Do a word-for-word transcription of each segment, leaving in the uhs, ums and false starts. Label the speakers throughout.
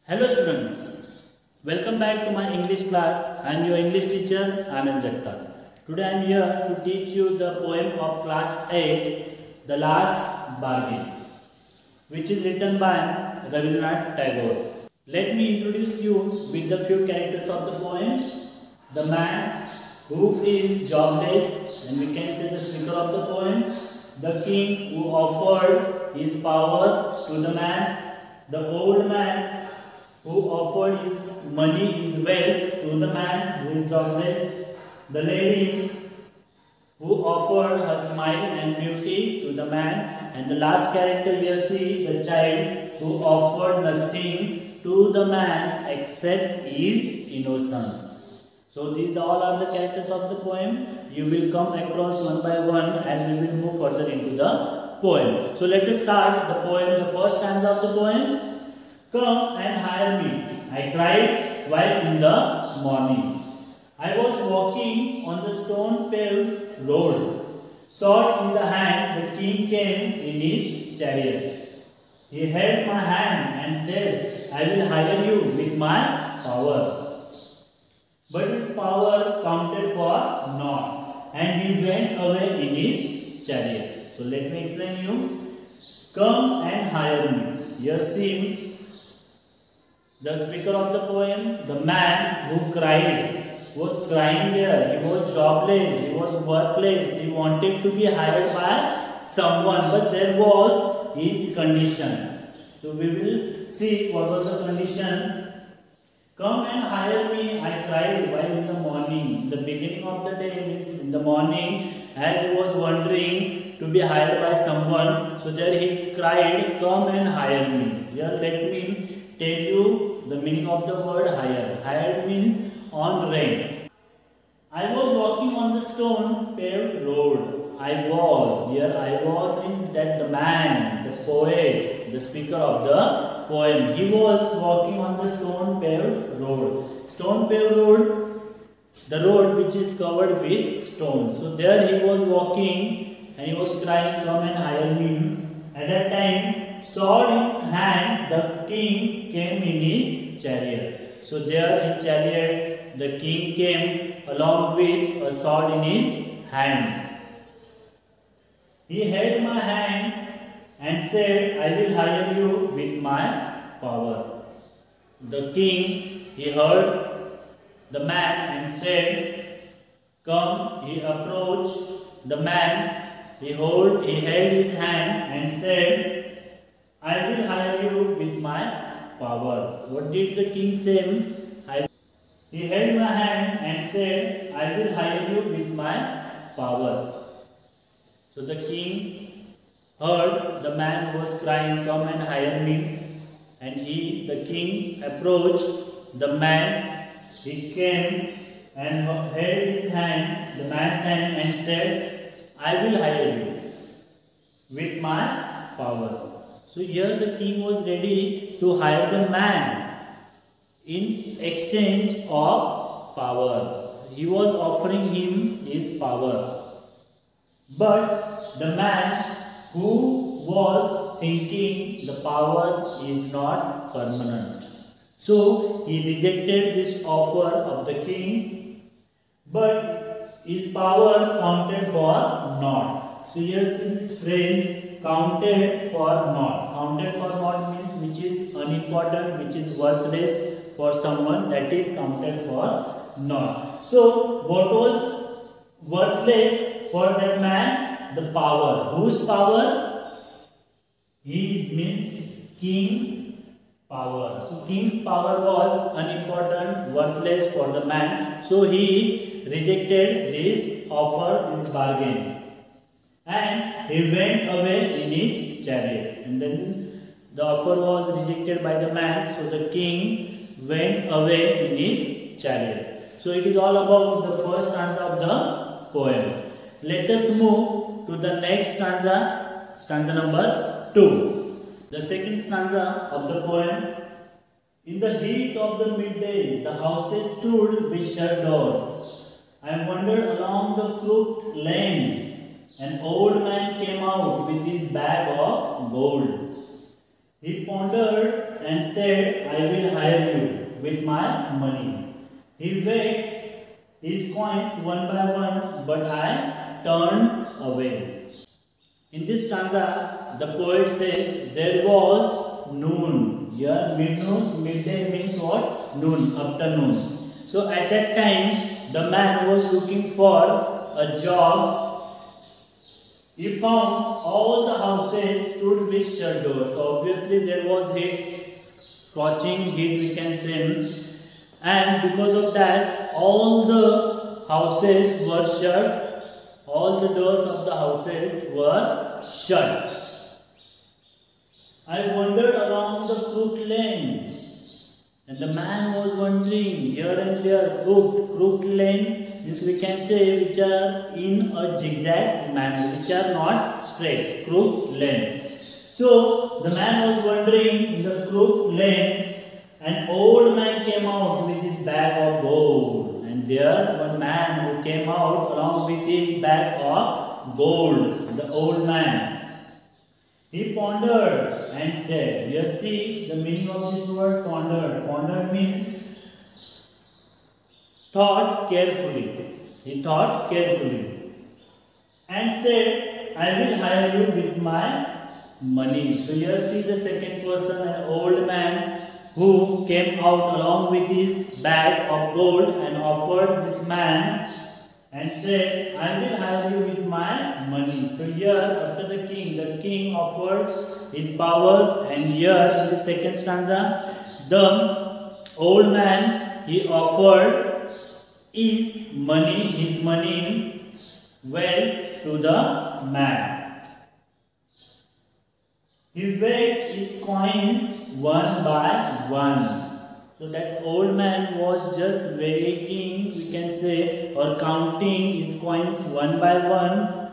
Speaker 1: Hello students, welcome back to my English class. I am your English teacher Anand Jagtap. Today I am here to teach you the poem of class eight, The Last Bargain, which is written by Rabindranath Tagore. Let me introduce you with the few characters of the poem. The man who is jobless, and we can say the speaker of the poem. The king who offered his power to the man. The old man who offered his money, his wealth to the man who is jobless. The lady who offered her smile and beauty to the man. And the last character here see the child who offered nothing to the man except his innocence. So these all are the characters of the poem. You will come across one by one as we will move further into the poem. So let us start the poem, the first stanza of the poem. Come and hire me, I cried while in the morning. I was walking on the stone-paved road. Sword in the hand, the king came in his chariot. He held my hand and said, I will hire you with my power. But his power counted for naught, and he went away in his chariot. So let me explain you. Come and hire me. Here see the speaker of the poem, the man who cried, was crying there. He was jobless, he was worthless, he wanted to be hired by someone, but there was his condition. So we will see what was the condition. Come and hire me, I cried while in the morning. In the beginning of the day, means in the morning, as he was wondering to be hired by someone, so there he cried, come and hire me. Here let me tell you the meaning of the word hire. Hired means on rent. I was walking on the stone paved road. I was. Here I was means that the man, the poet, the speaker of the poem, he was walking on the stone paved road. Stone paved road, the road which is covered with stones. So there he was walking and he was crying, come and hire me. At that time, sword in hand, the king came in his chariot. So there in chariot, the king came along with a sword in his hand. He held my hand and said, I will hire you with my power. The king, he heard the man and said, come. He approached the man. He, hold, he held his hand and said, I will hire you with my power. What did the king say? I, he held my hand and said, I will hire you with my power. So the king heard the man who was crying, come and hire me. And he, the king, approached the man. He came and held his hand, the man's hand, and said, I will hire you with my power. So here the king was ready to hire the man in exchange of power. He was offering him his power. But the man who was thinking the power is not permanent. So he rejected this offer of the king, but his power counted for naught. So here see this phrase, counted for naught. Counted for naught means which is unimportant, which is worthless for someone, that is counted for naught. So what was worthless for that man? The power. Whose power? His means king's power. So king's power was unimportant, worthless for the man. So he rejected this offer, this bargain, and he went away in his chariot. And then the offer was rejected by the man, so the king went away in his chariot. So it is all about the first stanza of the poem. Let us move to the next stanza, stanza number two. The second stanza of the poem. In the heat of the midday, the houses stood with shut doors. I wandered along the crooked lane. An old man came out with his bag of gold. He pondered and said, I will hire you with my money. He weighed his coins one by one, but I turned away. In this stanza, the poet says, there was noon. Here, midnoon, midday means what? Noon, afternoon. So at that time, the man was looking for a job. He found all the houses stood with shut doors. So obviously there was heat, scorching heat we can say. And because of that, all the houses were shut. All the doors of the houses were shut. I wandered along the crooked lane. And the man was wandering here and there. Crooked, crooked lane means we can say which are in a zigzag manner, which are not straight. Crooked lane. So the man was wandering in the crooked lane. An old man came out with his bag of gold. And there one man who came out along with his bag of gold. The old man. He pondered and said, you see the meaning of this word pondered. Pondered means thought carefully. He thought carefully. And said, I will hire you with my money. So here see the second person, an old man who came out along with his bag of gold and offered this man and said, I will hire you with my money. So here after the king, the king offered his power, and here in the second stanza, the old man, he offered his money, his money wealth to the man. He weighed his coins one by one. So that old man was just weighing, we can say, or counting his coins one by one.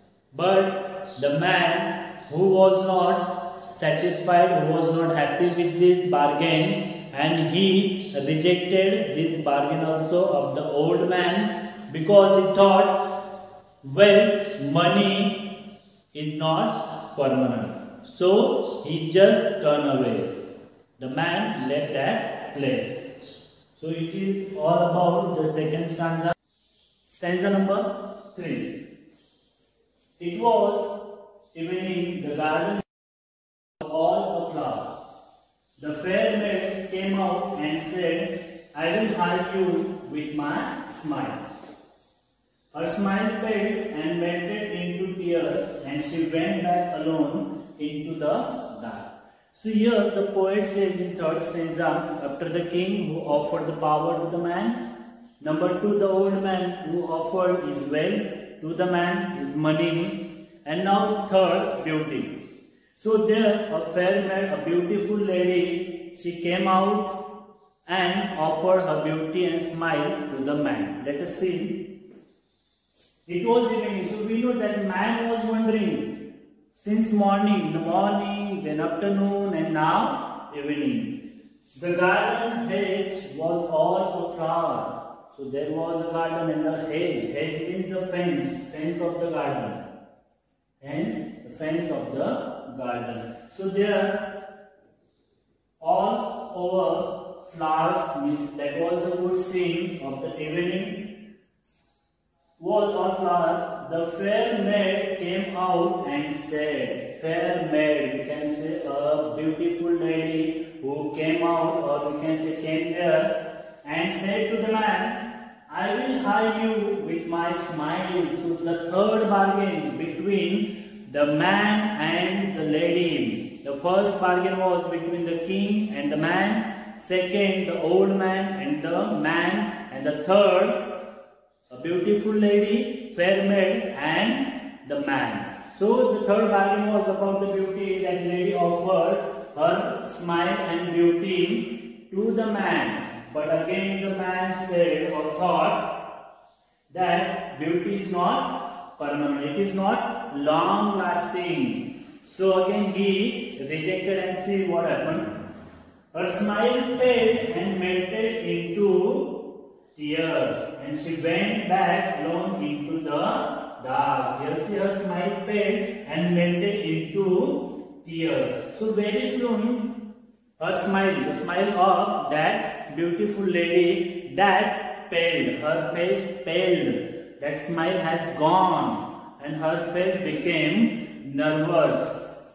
Speaker 1: But the man who was not satisfied, who was not happy with this bargain, and he rejected this bargain also of the old man, because he thought wealth, money is not permanent. So he just turned away. The man left that place. So it is all about the second stanza. Stanza number three. It was evening, the garden was all aflower. The fair maid came out and said, I will hire you with my smile. Her smile paled and melted into tears, and she went back alone into the dark. So here the poet says in third stanza, after the king who offered the power to the man, number two, the old man who offered his wealth to the man, his money, and now third, beauty. So there a fair maid, a beautiful lady, she came out and offered her beauty and smile to the man. Let us see. It was evening, so we know that man was wandering since morning, in the morning, then afternoon, and now evening. The garden hedge was all aflower. So there was a garden and the hedge. Hedge means the fence, fence of the garden. Hence, the fence of the garden. So there, all over flowers, means that was the good scene of the evening. Was all flower. The fair maid came out and said, fair maid, we can say a beautiful lady who came out, or we can say came there and said to the man, I will hire you with my smile. So the third bargain between the man and the lady. The first bargain was between the king and the man. Second, the old man and the man. And the third, a beautiful lady, fair maid, and the man. So the third bargain was about the beauty. That lady offered her smile and beauty to the man. But again the man said or thought that beauty is not permanent. It is not long lasting. So again he rejected, and see what happened. Her smile paled and melted into tears, and she went back alone into the dark. Here see her smile paled and melted into tears. So very soon, her smile, the smile of that beautiful lady, that paled, her face paled. That smile has gone, and her face became nervous.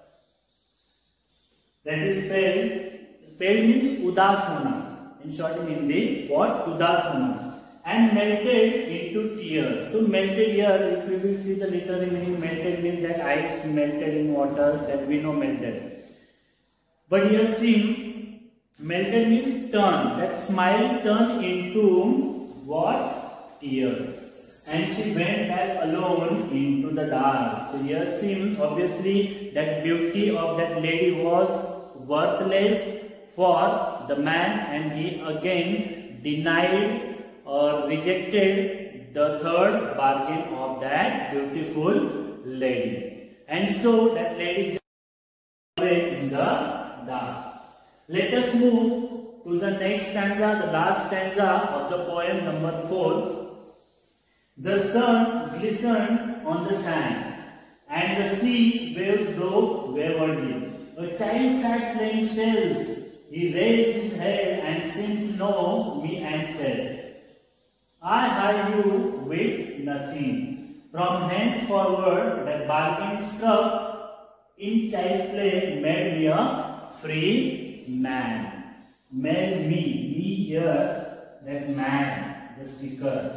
Speaker 1: That is pale. Pale means udas hona. In short, in Hindi, what? Udas hona. And melted into tears. So melted here, if we will see the literal meaning, melted means that ice melted in water, that we know melted. But here see, melted means turn. That smile turned into what? Tears. And she went back alone into the dark. So here seems obviously that beauty of that lady was worthless for the man, and he again denied or rejected the third bargain of that beautiful lady. And so that lady just went in the dark. Let us move to the next stanza, the last stanza of the poem number four. The sun glistened on the sand, and the sea waves broke waywardly. A child sat playing shells. He raised his head and seemed to know me and said, I hire you with nothing. From henceforward, that bargain struck in child's play made me a free man. Made me, me here, that man, the speaker.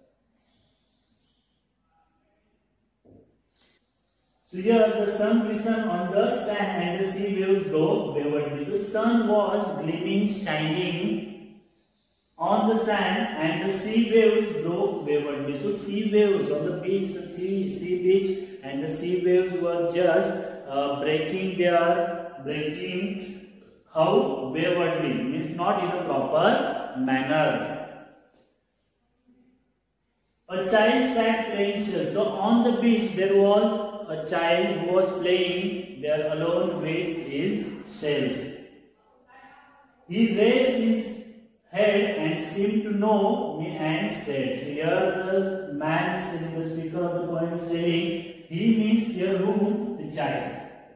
Speaker 1: So here the sun glistened on the sand and the sea waves broke waywardly. The sun was gleaming, shining on the sand, and the sea waves broke waywardly. So sea waves on the beach, the sea, sea beach, and the sea waves were just uh, breaking their, breaking how waywardly, means not in a proper manner. A child sat playing shells. So on the beach there was a child who was playing there alone with his shells. He raised his head and seemed to know me and said. So here the man is telling, the speaker of the poem is telling, he means here whom? The child.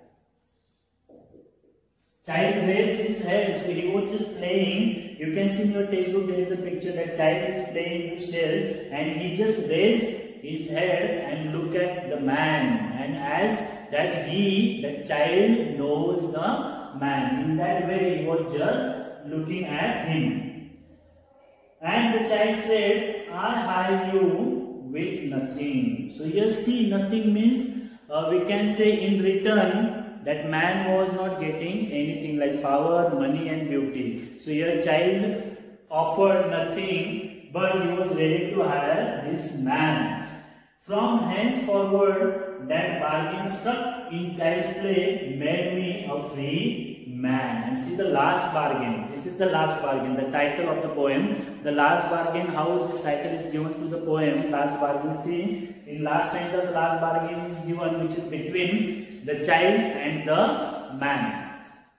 Speaker 1: Child raised his head, so he was just playing. You can see in your textbook there is a picture that child is playing with shells, and he just raised his head and look at the man, and as that he, the child knows the man, in that way he was just looking at him. And the child said, I hire you with nothing. So here see, nothing means uh, we can say in return that man was not getting anything like power, money and beauty. So here child offered nothing, but he was ready to hire this man. From henceforward, that bargain struck in child's play made me a free man. And see the last bargain. This is the last bargain, the title of the poem. The last bargain, how this title is given to the poem. Last bargain, see, in last stanza, the last bargain is given, which is between the child and the man.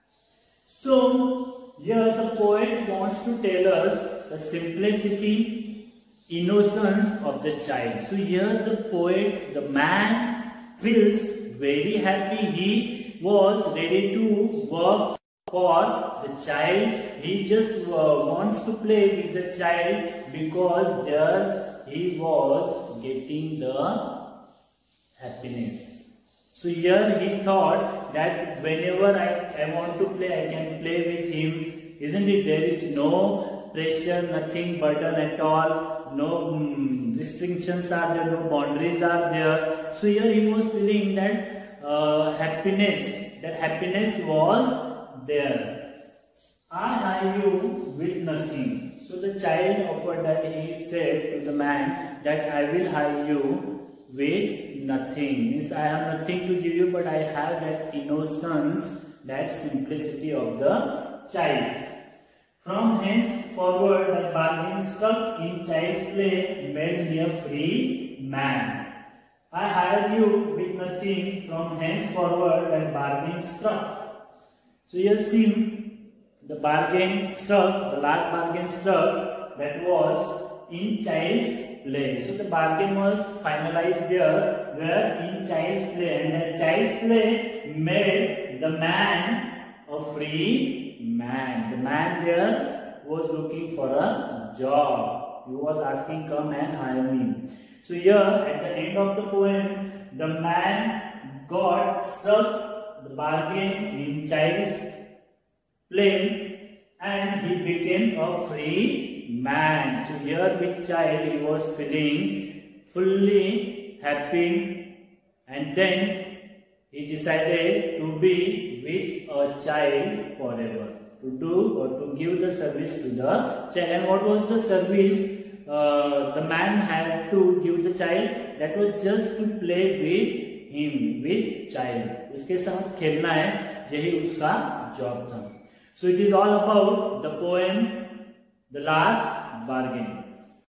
Speaker 1: So, here the poet wants to tell us the simplicity, innocence of the child. So here the poet, the man feels very happy. He was ready to work for the child. He just uh, wants to play with the child because there he was getting the happiness. So here he thought that whenever I, I want to play, I can play with him. Isn't it? There is no pressure, nothing burden at all, no um, restrictions are there, no boundaries are there. So here he was feeling that uh, happiness, that happiness was there. I hire you with nothing. So the child offered that, he said to the man that I will hire you with nothing. Means I have nothing to give you, but I have that innocence, that simplicity of the child. From henceforward, that bargain struck in child's play made me a free man. I hire you with nothing. From henceforward, that bargain struck. So you see, the bargain struck, the last bargain struck, that was in child's play. So the bargain was finalized there, where in child's play, and that child's play made the man a free man. The man there was looking for a job. He was asking, come and hire me. So here at the end of the poem, the man got stuck the bargain in child's play and he became a free man. So here with child he was feeling fully happy, and then he decided to be with a child forever, to do or to give the service to the child. And what was the service uh, the man had to give the child? That was just to play with him, with child. उसके साथ खेलना है, यही उसका job था. So it is all about the poem, The Last Bargain.